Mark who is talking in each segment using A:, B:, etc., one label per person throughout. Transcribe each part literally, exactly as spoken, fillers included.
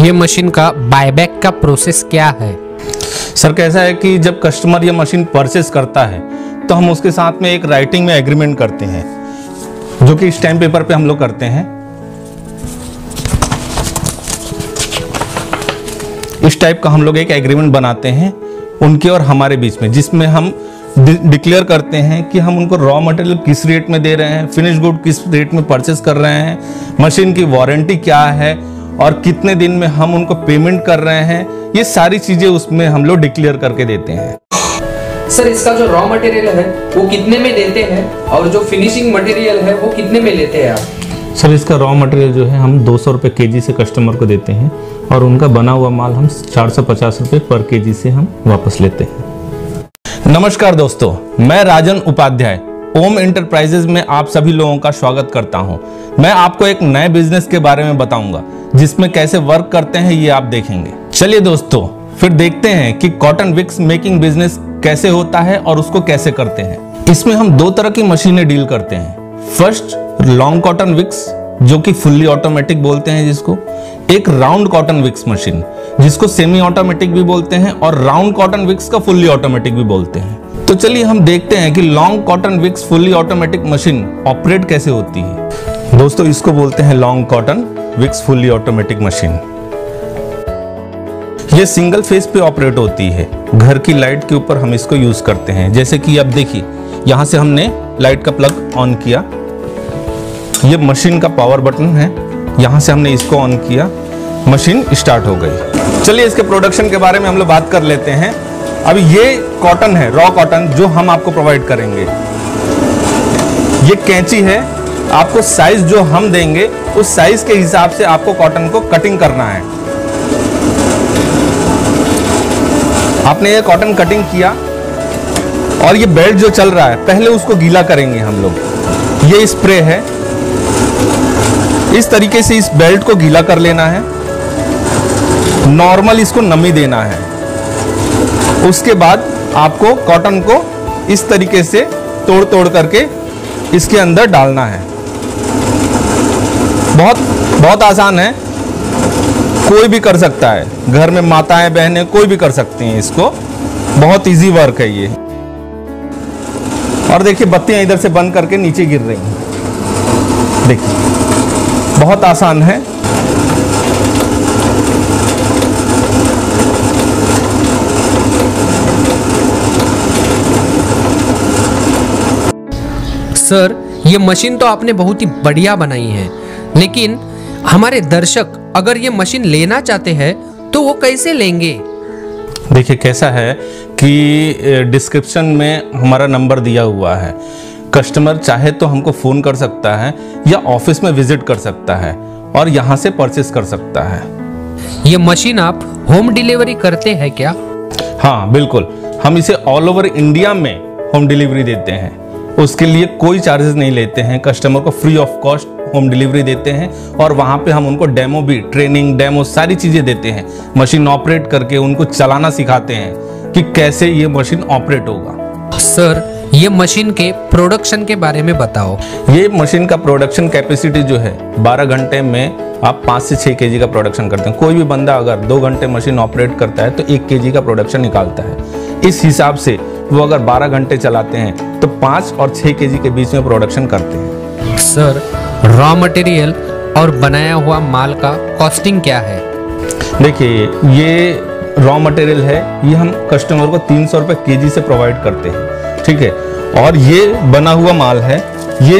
A: ये मशीन का बायबैक का प्रोसेस क्या है?
B: सर कैसा है कि जब कस्टमर ये मशीन परचेस करता है तो हम उसके साथ में एक राइटिंग में एग्रीमेंट करते हैं, जो कि स्टैम्प पेपर पे हम लोग करते हैं। इस टाइप का हम लोग एक एग्रीमेंट बनाते हैं उनके और हमारे बीच में, जिसमें हम डिक्लेयर करते हैं कि हम उनको रॉ मटेरियल किस रेट में दे रहे हैं, फिनिश गुड किस रेट में परचेस कर रहे हैं, मशीन की वारंटी क्या है और कितने दिन में हम उनको पेमेंट कर रहे हैं। ये सारी चीजें उसमें हम लोग डिक्लेयर करके देते हैं।
A: सर इसका जो रॉ मटेरियल है वो कितने में देते हैं और जो फिनिशिंग मटेरियल है वो कितने में लेते हैं आप?
B: सर इसका रॉ मटेरियल जो है हम दो सौ रुपये के जी से कस्टमर को देते हैं और उनका बना हुआ माल हम चार सौ पचास रुपये पर के जी से हम वापस लेते हैं। नमस्कार दोस्तों, मैं राजन उपाध्याय ओम एंटरप्राइजेज में आप सभी लोगों का स्वागत करता हूं। मैं आपको एक नए बिजनेस के बारे में बताऊंगा जिसमें कैसे वर्क करते हैं ये आप देखेंगे। चलिए दोस्तों फिर देखते हैं कि कॉटन विक्स मेकिंग बिजनेस कैसे होता है और उसको कैसे करते हैं। इसमें हम दो तरह की मशीनें डील करते हैं। फर्स्ट लॉन्ग कॉटन विक्स जो कि फुल्ली ऑटोमेटिक बोलते हैं जिसको, एक राउंड कॉटन विक्स मशीन जिसको सेमी ऑटोमेटिक भी बोलते हैं और राउंड कॉटन विक्स का फुल्ली ऑटोमेटिक भी बोलते हैं। तो चलिए हम देखते हैं कि long cotton wicks fully automatic machine operate कैसे होती है। दोस्तों इसको बोलते हैं long cotton wicks fully automatic machine. ये सिंगल फेज पे ऑपरेट होती है। घर की लाइट के ऊपर हम इसको यूज करते हैं। जैसे कि अब देखिए यहाँ से हमने लाइट का प्लग ऑन किया, ये मशीन का पावर बटन है, यहाँ से हमने इसको ऑन किया, मशीन स्टार्ट हो गई। चलिए इसके प्रोडक्शन के बारे में हम लोग बात कर लेते हैं। अब ये कॉटन है, रॉ कॉटन जो हम आपको प्रोवाइड करेंगे। ये कैंची है, आपको साइज जो हम देंगे उस साइज के हिसाब से आपको कॉटन को कटिंग करना है। आपने ये कॉटन कटिंग किया और ये बेल्ट जो चल रहा है पहले उसको गीला करेंगे हम लोग। ये स्प्रे है, इस तरीके से इस बेल्ट को गीला कर लेना है, नॉर्मल इसको नमी देना है। उसके बाद आपको कॉटन को इस तरीके से तोड़ तोड़ करके इसके अंदर डालना है। बहुत बहुत आसान है, कोई भी कर सकता है, घर में माताएं बहनें कोई भी कर सकती हैं इसको, बहुत इजी वर्क है ये। और देखिए बत्तियां इधर से बंद करके नीचे गिर रही हैं, देखिए बहुत आसान है।
A: सर ये मशीन तो आपने बहुत ही बढ़िया बनाई है, लेकिन हमारे दर्शक अगर ये मशीन लेना चाहते हैं तो वो कैसे लेंगे?
B: देखिए कैसा है कि डिस्क्रिप्शन में हमारा नंबर दिया हुआ है। कस्टमर चाहे तो हमको फ़ोन कर सकता है या ऑफिस में विजिट कर सकता है और यहाँ से परचेस कर सकता है।
A: ये मशीन आप होम डिलीवरी करते हैं क्या?
B: हाँ बिल्कुल, हम इसे ऑल ओवर इंडिया में होम डिलीवरी देते हैं। उसके लिए कोई चार्जेस नहीं लेते हैं, कस्टमर को free of cost home delivery देते हैं और वहाँ पे हम उनको डेमो भी, ट्रेनिंग डेमो सारी चीज़ें देते हैं। मशीन ऑपरेट करके उनको चलाना सिखाते हैं कि कैसे ये मशीन ऑपरेट होगा।
A: सर ये मशीन के प्रोडक्शन के बारे में बताओ।
B: ये मशीन का प्रोडक्शन कैपेसिटी जो है बारह घंटे में आप पाँच से छः केजी का प्रोडक्शन करते हैं। कोई भी बंदा अगर दो घंटे मशीन ऑपरेट करता है तो एक केजी का प्रोडक्शन निकालता है। इस हिसाब से वो अगर बारह घंटे चलाते हैं तो पाँच और छः केजी के बीच में प्रोडक्शन करते हैं।
A: सर रॉ मटेरियल और बनाया हुआ माल का कॉस्टिंग क्या है?
B: देखिए ये रॉ मटेरियल है, ये हम कस्टमर को तीन सौ रुपये के जी से प्रोवाइड करते हैं, ठीक है। और ये बना हुआ माल है, ये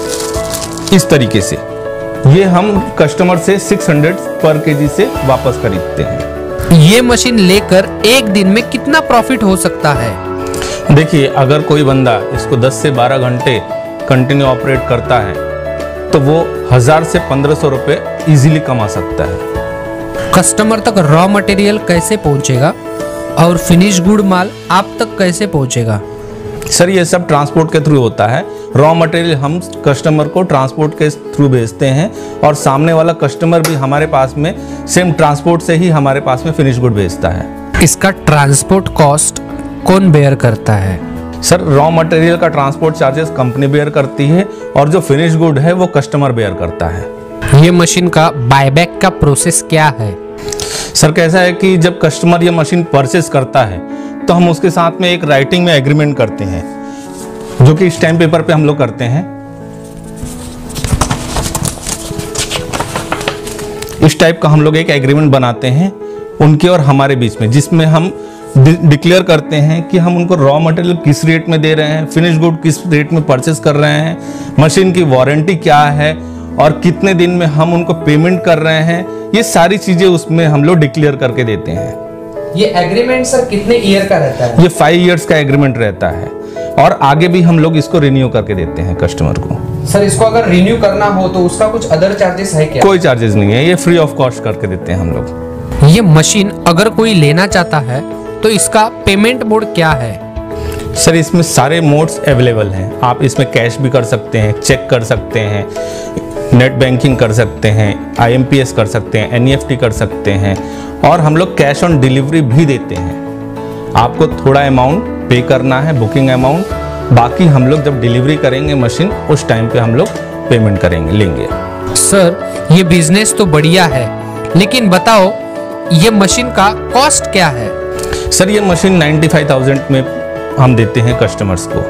B: इस तरीके से ये हम कस्टमर से छह सौ पर केजी से वापस खरीदते हैं।
A: ये मशीन लेकर एक दिन में कितना प्रॉफिट हो सकता है?
B: देखिए अगर कोई बंदा इसको दस से बारह घंटे कंटिन्यू ऑपरेट करता है तो वो हजार से पंद्रह सौ रुपये इजीली कमा सकता है।
A: कस्टमर तक रॉ मटेरियल कैसे पहुंचेगा और फिनिश गुड माल आप तक कैसे पहुंचेगा?
B: सर ये सब ट्रांसपोर्ट के थ्रू होता है। रॉ मटेरियल हम कस्टमर को ट्रांसपोर्ट के थ्रू भेजते हैं और सामने वाला कस्टमर भी हमारे पास में सेम ट्रांसपोर्ट से ही हमारे पास में फिनिश गुड भेजता है।
A: इसका ट्रांसपोर्ट कॉस्ट कौन बेयर करता है?
B: सर रॉ मटेरियल का ट्रांसपोर्ट चार्जेस कंपनी बेयर करती है और जो फिनिश गुड है वो कस्टमर बेयर करता है।
A: ये मशीन का बायबैक का प्रोसेस क्या है?
B: सर कैसा है कि जब कस्टमर ये मशीन परचेस करता है तो हम उसके साथ में एक राइटिंग में एग्रीमेंट करते हैं, जो कि स्टैम्प पेपर पे हम लोग करते हैं। इस टाइप का हम लोग एक एग्रीमेंट बनाते हैं उनके और हमारे बीच में, जिसमें हम डिक्लेयर करते हैं कि हम उनको रॉ मटेरियल किस रेट में दे रहे हैं, फिनिश गुड किस रेट में परचेस कर रहे हैं, मशीन की वारंटी क्या है और कितने दिन में हम उनको पेमेंट कर रहे हैं। ये सारी चीजें उसमें हम लोग डिक्लेयर करके देते हैं।
A: ये एग्रीमेंट सर कितने ईयर का रहता है?
B: ये फाइव इयर्स का एग्रीमेंट रहता है और आगे भी हम लोग इसको रिन्यू करके देते हैं कस्टमर को।
A: सर इसको अगर रिन्यू करना हो तो उसका कुछ अदर चार्जेस है क्या?
B: कोई चार्जेस नहीं है, ये फ्री ऑफ कॉस्ट करके देते हैं हम लोग।
A: ये मशीन अगर कोई लेना चाहता है तो इसका पेमेंट मोड क्या है?
B: सर इसमें सारे मोड्स अवेलेबल हैं। आप इसमें कैश भी कर सकते हैं, चेक कर सकते हैं, नेट बैंकिंग कर सकते हैं, आई एम पी एस कर सकते हैं, एन ई एफ टी कर सकते हैं और हम लोग कैश ऑन डिलीवरी भी देते हैं। आपको थोड़ा अमाउंट पे करना है, बुकिंग अमाउंट, बाकी हम लोग जब डिलीवरी करेंगे मशीन उस टाइम पे हम लोग पेमेंट करेंगे लेंगे।
A: सर ये बिजनेस तो बढ़िया है, लेकिन बताओ ये मशीन का कॉस्ट क्या है?
B: सर ये मशीन नाइन्टी फाइव थाउजेंड में हम देते हैं कस्टमर्स को।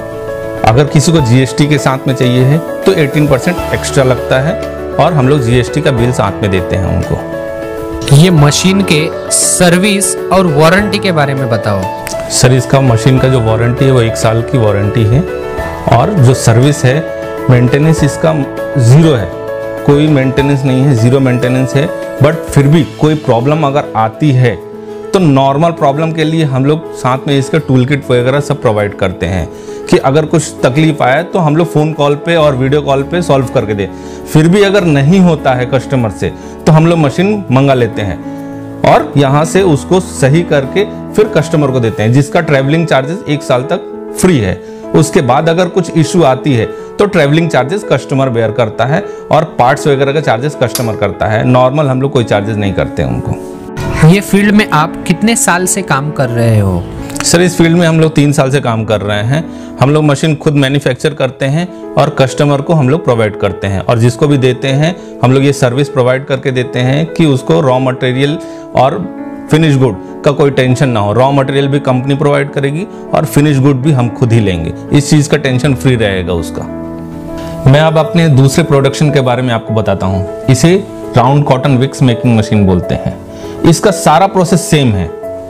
B: अगर किसी को जी एस टी के साथ में चाहिए है तो अठारह परसेंट एक्स्ट्रा लगता है और हम लोग जी एस टी का बिल साथ में देते हैं उनको।
A: ये मशीन के सर्विस और वारंटी के बारे में बताओ।
B: सर इसका मशीन का जो वारंटी है वो एक साल की वारंटी है और जो सर्विस है, मेंटेनेंस इसका जीरो है, कोई मेंटेनेंस नहीं है, जीरो मेंटेनेंस है। बट फिर भी कोई प्रॉब्लम अगर आती है तो नॉर्मल प्रॉब्लम के लिए हम लोग साथ में इसका टूल किट वगैरह सब प्रोवाइड करते हैं कि अगर कुछ तकलीफ आए तो हम लोग फ़ोन कॉल पे और वीडियो कॉल पे सॉल्व करके दें। फिर भी अगर नहीं होता है कस्टमर से तो हम लोग मशीन मंगा लेते हैं और यहाँ से उसको सही करके फिर कस्टमर को देते हैं, जिसका ट्रैवलिंग चार्जेस एक साल तक फ्री है। उसके बाद अगर कुछ इशू आती है तो ट्रैवलिंग चार्जेस कस्टमर बेयर करता है और पार्ट्स वगैरह का चार्जेस कस्टमर करता है। नॉर्मल हम लोग कोई चार्जेस नहीं करते उनको।
A: ये फील्ड में आप कितने साल से काम कर रहे हो?
B: सर इस फील्ड में हम लोग तीन साल से काम कर रहे हैं। हम लोग मशीन खुद मैन्युफैक्चर करते हैं और कस्टमर को हम लोग प्रोवाइड करते हैं और जिसको भी देते हैं हम लोग ये सर्विस प्रोवाइड करके देते हैं कि उसको रॉ मटेरियल और फिनिश गुड का कोई टेंशन ना हो। रॉ मटेरियल भी कंपनी प्रोवाइड करेगी और फिनिश गुड भी हम खुद ही लेंगे, इस चीज़ का टेंशन फ्री रहेगा उसका। मैं अब अपने दूसरे प्रोडक्शन के बारे में आपको बताता हूँ। इसे round cotton wicks making machine बोलते हैं। इसका सारा प्रोसेस सेम है,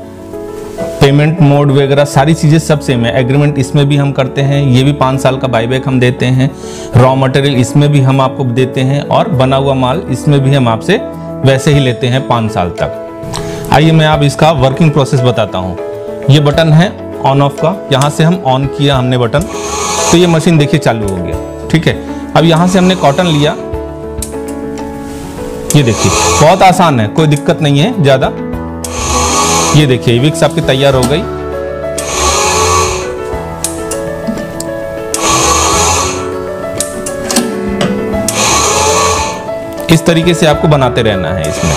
B: पेमेंट मोड वगैरह सारी चीज़ें सब सेम है। एग्रीमेंट इसमें भी हम करते हैं, ये भी पाँच साल का बाईबैक हम देते हैं। रॉ मटेरियल इसमें भी हम आपको देते हैं और बना हुआ माल इसमें भी हम आपसे वैसे ही लेते हैं पाँच साल तक। आइए मैं आप इसका वर्किंग प्रोसेस बताता हूँ। ये बटन है ऑन ऑफ का, यहाँ से हम ऑन किया हमने बटन तो ये मशीन देखिए चालू हो गया। ठीक है, अब यहाँ से हमने कॉटन लिया, ये देखिए बहुत आसान है, कोई दिक्कत नहीं है ज़्यादा। ये देखिए विक्स आपकी तैयार हो गई। इस तरीके से आपको बनाते रहना है इसमें।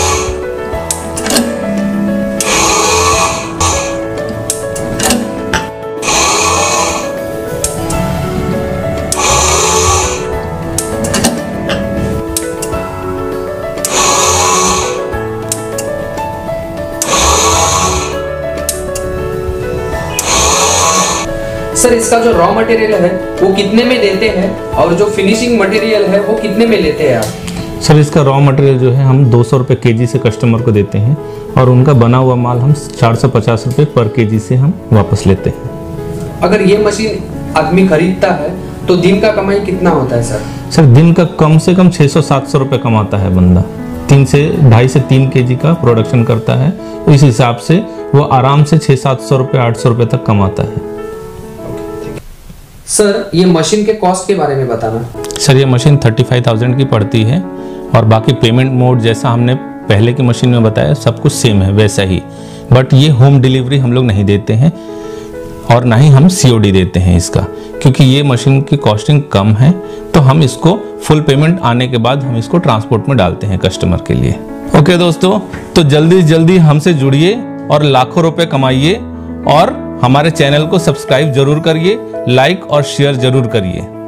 A: सर इसका जो रॉ मटेरियल है वो कितने में देते हैं और जो फिनिशिंग मटेरियल है वो कितने में लेते हैं आप?
B: सर इसका रॉ मटेरियल जो है हम दो सौ रुपये के जी से कस्टमर को देते हैं और उनका बना हुआ माल हम चार सौ पचास रुपये पर के जी से हम वापस लेते हैं।
A: अगर ये मशीन आदमी खरीदता है तो दिन का कमाई कितना होता है सर?
B: सर दिन का कम से कम छः सौ सात सौ रुपये कमाता है बंदा। तीन से ढाई से तीन के जी का प्रोडक्शन करता है, इस हिसाब से वो आराम से छः सात सौ रुपये आठ सौ रुपये तक कमाता है।
A: सर ये मशीन के कॉस्ट के बारे में बताना।
B: सर ये मशीन थर्टी फाइव थाउजेंड की पड़ती है और बाकी पेमेंट मोड जैसा हमने पहले की मशीन में बताया सब कुछ सेम है वैसा ही, बट ये होम डिलीवरी हम लोग नहीं देते हैं और ना ही हम सी ओ डी देते हैं इसका, क्योंकि ये मशीन की कॉस्टिंग कम है तो हम इसको फुल पेमेंट आने के बाद हम इसको ट्रांसपोर्ट में डालते हैं कस्टमर के लिए। ओके दोस्तों, तो जल्दी जल्दी हमसे जुड़िए और लाखों रुपए कमाइए और हमारे चैनल को सब्सक्राइब जरूर करिए, लाइक और शेयर जरूर करिए।